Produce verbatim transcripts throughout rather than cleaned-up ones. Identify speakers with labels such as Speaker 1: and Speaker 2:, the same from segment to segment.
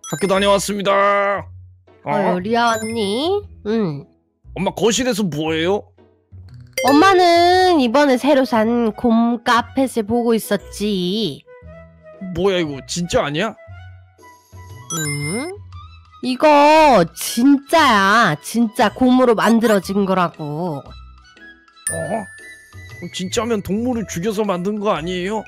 Speaker 1: 학교 다녀왔습니다. 어?
Speaker 2: 어, 리아 언니? 응.
Speaker 1: 엄마 거실에서 뭐해요?
Speaker 2: 엄마는 이번에 새로 산 곰 카펫을 보고 있었지.
Speaker 1: 뭐야 이거 진짜 아니야?
Speaker 2: 응? 이거 진짜야. 진짜 곰으로 만들어진 거라고.
Speaker 1: 어? 진짜면 동물을 죽여서 만든 거 아니에요?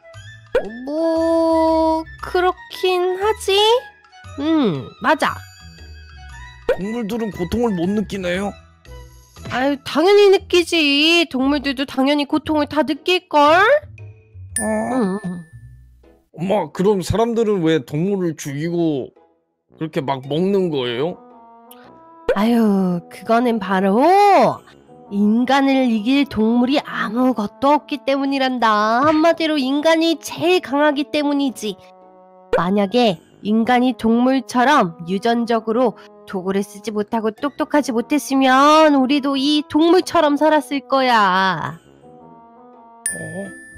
Speaker 2: 뭐... 그렇긴 하지? 응, 맞아.
Speaker 1: 동물들은 고통을 못 느끼네요?
Speaker 2: 아유, 당연히 느끼지. 동물들도 당연히 고통을 다 느낄걸?
Speaker 1: 어?
Speaker 2: 응.
Speaker 1: 엄마 그럼 사람들은 왜 동물을 죽이고 그렇게 막 먹는 거예요?
Speaker 2: 아유, 그거는 바로 인간을 이길 동물이 아무것도 없기 때문이란다. 한마디로 인간이 제일 강하기 때문이지. 만약에 인간이 동물처럼 유전적으로 도구를 쓰지 못하고 똑똑하지 못했으면 우리도 이 동물처럼 살았을 거야.
Speaker 1: 어?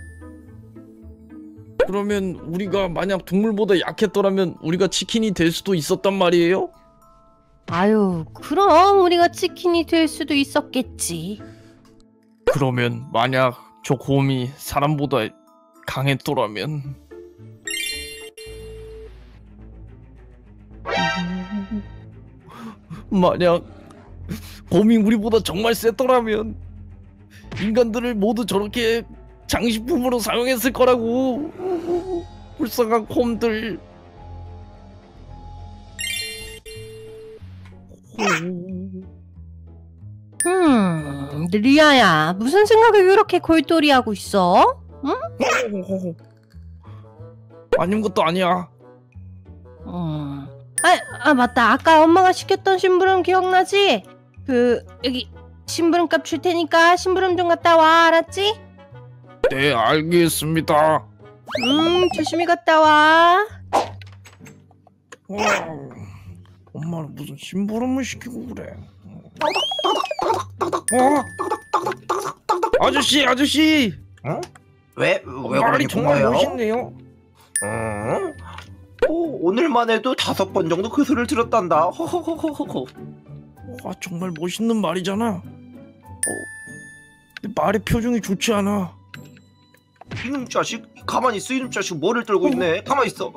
Speaker 1: 그러면 우리가 만약 동물보다 약했더라면 우리가 치킨이 될 수도 있었단 말이에요?
Speaker 2: 아유, 그럼 우리가 치킨이 될 수도 있었겠지.
Speaker 1: 그러면 만약 저 곰이 사람보다 강했더라면 만약 곰이 우리보다 정말 셌더라면 인간들을 모두 저렇게 장식품으로 사용했을 거라고. 불쌍한 곰들.
Speaker 2: 음, 리아야, 무슨 생각을 그렇게 골똘히하고 있어? 응?
Speaker 1: 아닌 것도 아니야.
Speaker 2: 음. 아, 아 맞다. 아까 엄마가 시켰던 심부름 기억나지? 그 여기 심부름값 줄 테니까 심부름 좀 갔다 와. 알았지?
Speaker 1: 네, 알겠습니다.
Speaker 2: 음, 조심히 갔다 와.
Speaker 1: 어, 엄마는 무슨 심부름을 시키고 그래. 어? 아저씨, 아저씨.
Speaker 3: 어? 왜? 왜
Speaker 1: 말이
Speaker 3: 그러니
Speaker 1: 정말
Speaker 3: 고마워요?
Speaker 1: 멋있네요.
Speaker 3: 어? 오, 오늘만 해도 다섯 번 정도 그 소리를 들었단다. 허허허허허.
Speaker 1: 와, 정말 멋있는 말이잖아. 어, 근데 말의 표정이 좋지 않아.
Speaker 3: 이놈 자식, 가만히 있어. 이놈 자식 뭐를 떨고 있네. 가만히 있어.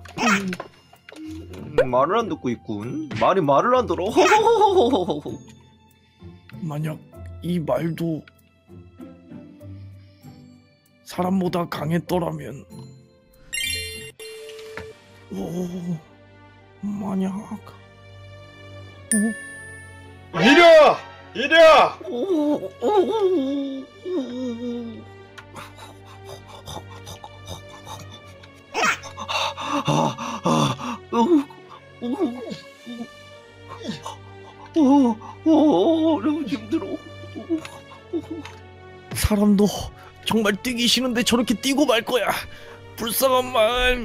Speaker 3: 음, 말을 안 듣고 있군. 말이 말을 안 들어. 허허허허허.
Speaker 1: 만약 이 말도 사람보다 강했더라면, 오, 만약, 어?
Speaker 4: 이리야! 이리야!
Speaker 3: 너무 힘들어.
Speaker 1: 사람도 정말 뛰기 싫은데 저렇게 뛰고 말 거야. 불쌍한 말.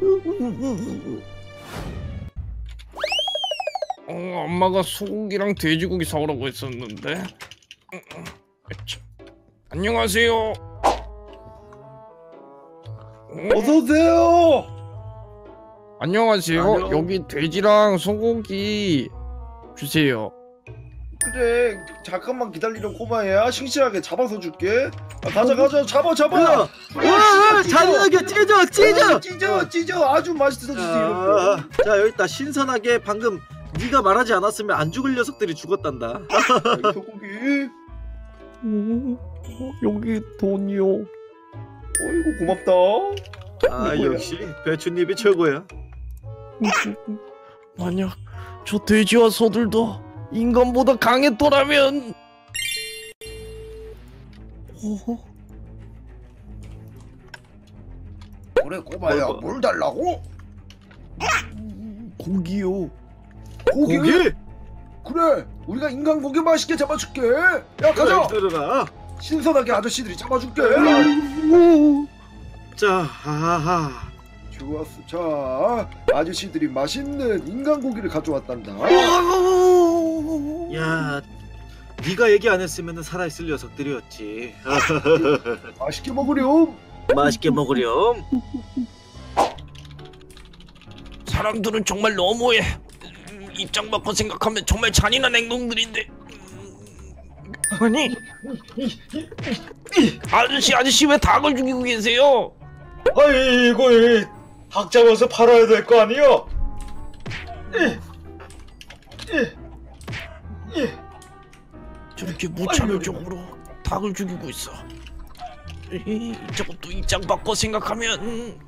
Speaker 1: 어, 엄마가 소고기랑 돼지고기 사오라고 했었는데. 안녕하세요.
Speaker 4: 어서 오세요.
Speaker 1: 안녕하세요.
Speaker 3: 안녕.
Speaker 1: 여기 돼지랑 소고기 주세요.
Speaker 4: 그래, 잠깐만 기다리렴 꼬마야. 싱싱하게 잡아서 줄게. 아, 가자 가자, 잡아 잡아.
Speaker 5: 와, 잔인하게 찢어 찢어.
Speaker 4: 찢어 찢어. 아주 맛있어 주세요.
Speaker 5: 자, 자 여기 있다. 신선하게 방금 네가 말하지 않았으면 안 죽을 녀석들이 죽었단다.
Speaker 4: 소고기.
Speaker 1: 오, 여기 돈이요.
Speaker 4: 어이구 고맙다.
Speaker 5: 아
Speaker 4: 뭐야?
Speaker 5: 역시 배추잎이 최고야.
Speaker 1: 만약 저 돼지와 소들도 인간보다 강했더라면. 어?
Speaker 4: 그래 꼬마야, 뭘 달라고?
Speaker 1: 고기요.
Speaker 4: 고기?
Speaker 5: 고기?
Speaker 4: 그래, 우리가 인간 고기 맛있게 잡아줄게. 야 가자.
Speaker 5: 들어라.
Speaker 4: 신선하게 아저씨들이 잡아줄게.
Speaker 5: 자, 하하.
Speaker 4: 좋았어. 자, 아저씨들이 맛있는 인간 고기를 가져왔단다.
Speaker 5: 야, 네가 얘기 안 했으면 살아있을 녀석들이었지.
Speaker 4: 맛있게 먹으렴.
Speaker 5: 맛있게 먹으렴.
Speaker 1: 사람들은 정말 너무해. 입장 바꿔 생각하면 정말 잔인한 행동들인데. 아니, 아저씨 아저씨 왜 닭을 죽이고 계세요?
Speaker 4: 아이고, 이 닭 잡아서 팔아야 될 거 아니요?
Speaker 1: 저렇게 무차별적으로 닭을 죽이고 있어. 에이, 저것도 입장 바꿔 생각하면 음.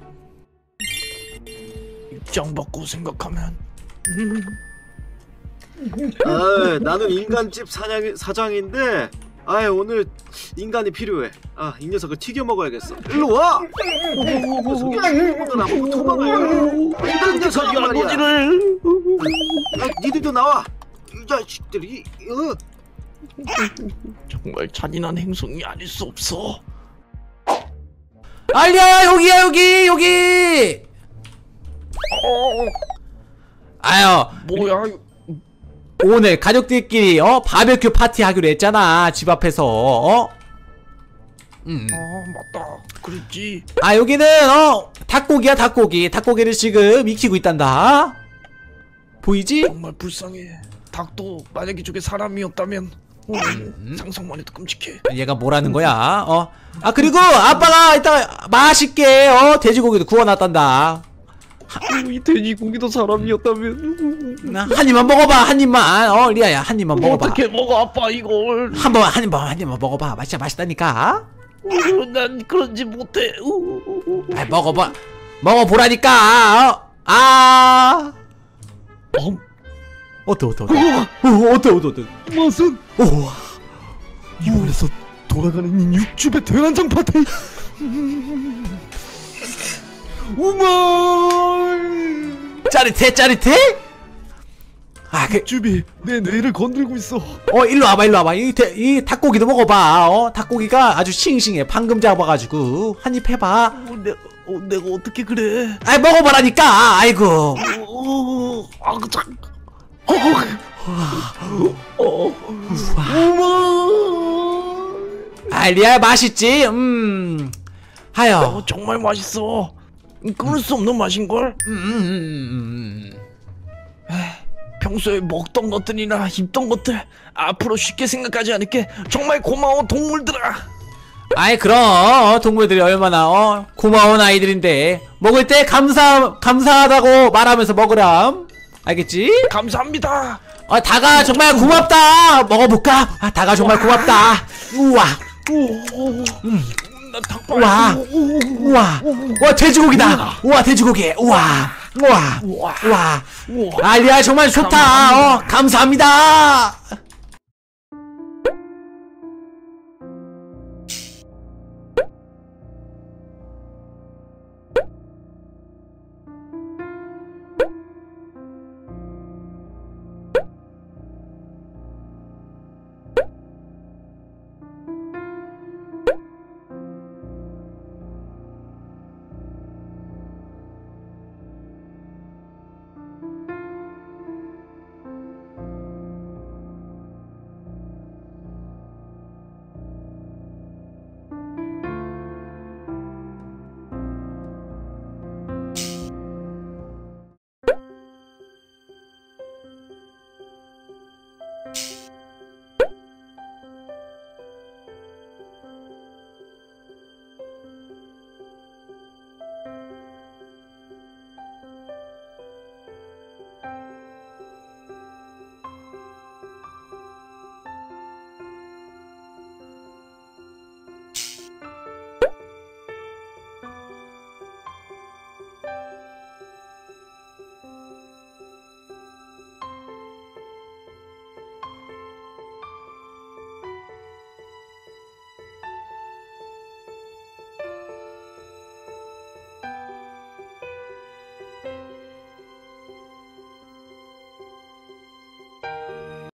Speaker 1: 입장 바꿔 생각하면 음.
Speaker 5: 아, 나는 인간집 사냥, 사장인데 아 오늘 인간이 필요해. 아, 이 녀석을 튀겨 먹어야겠어. 일로 와! 녀석이 나보고 도망을 인간 녀석이 말이야.
Speaker 1: 아버지를
Speaker 5: 아, 니들도 나와. 이 자식들이. 어.
Speaker 1: 정말 잔인한 행동이 아닐 수 없어.
Speaker 6: 알리야, 여기야, 여기 여기. 아유,
Speaker 1: 뭐야?
Speaker 6: 오늘 가족들끼리 어 바베큐 파티 하기로 했잖아, 집 앞에서. 어? 음.
Speaker 1: 아 맞다, 그랬지.
Speaker 6: 아, 여기는 어 닭고기야, 닭고기. 닭고기를 지금 익히고 있단다. 보이지?
Speaker 1: 정말 불쌍해. 닭도 만약에 저게 사람이었다면 어,
Speaker 6: 음.
Speaker 1: 상상만 해도 끔찍해.
Speaker 6: 얘가 뭐라는 거야? 어? 아, 그리고 아빠가 이따가 맛있게 어 돼지고기도 구워놨단다.
Speaker 1: 이 돼지고기도 사람이었다면
Speaker 6: 한 입만 먹어봐, 한 입만. 어, 리아야, 한 입만 먹어봐.
Speaker 1: 어떻게 먹어 아빠 이걸?
Speaker 6: 한번 한 입만 한 입만 먹어봐. 맛있다, 맛있다니까.
Speaker 1: 어, 난 그런지 못해.
Speaker 6: 아, 먹어봐, 먹어보라니까. 어? 아,
Speaker 1: 어?
Speaker 6: 어때, 어때, 어때? 어, 어때, 어때, 어때?
Speaker 1: 맛은
Speaker 6: 오,
Speaker 1: 이번에서 돌아가는 육즙의 대란장 파티. 우마!
Speaker 6: 짜릿해, 짜릿해? 아, 그,
Speaker 1: 육즙이 내 뇌를 건들고 있어.
Speaker 6: 어, 일로 와봐, 일로 와봐. 이, 대, 이 닭고기도 먹어봐. 어, 닭고기가 아주 싱싱해. 방금 잡아가지고 한 입 해봐.
Speaker 1: 어, 내, 어, 내가 어떻게 그래?
Speaker 6: 아, 먹어보라니까. 아이고.
Speaker 1: 어, 아, 그 참. 어, 어, 우마!
Speaker 6: 알리야, 맛있지? 음. 하여.
Speaker 1: 어, 정말 맛있어. 끊을 수 없는 맛인걸?
Speaker 6: 음, 음, 음, 음.
Speaker 1: 평소에 먹던 것들이나 입던 것들 앞으로 쉽게 생각하지 않을게. 정말 고마워 동물들아.
Speaker 6: 아이, 그럼 동물들이 얼마나 어 고마운 아이들인데 먹을 때 감사 감사하다고 말하면서 먹으람. 알겠지?
Speaker 1: 감사합니다.
Speaker 6: 어, 닭아 정말 고맙다. 먹어볼까? 아, 닭아 정말 고맙다. 우와. 음.
Speaker 1: 나 닭발.
Speaker 6: 우와. 우와. 와, 돼지고기다. 우와, 돼지고기. 우와. 우와.
Speaker 1: 우와.
Speaker 6: 우와.
Speaker 1: 우와.
Speaker 6: 알리야 정말 좋다. 어, 감사합니다.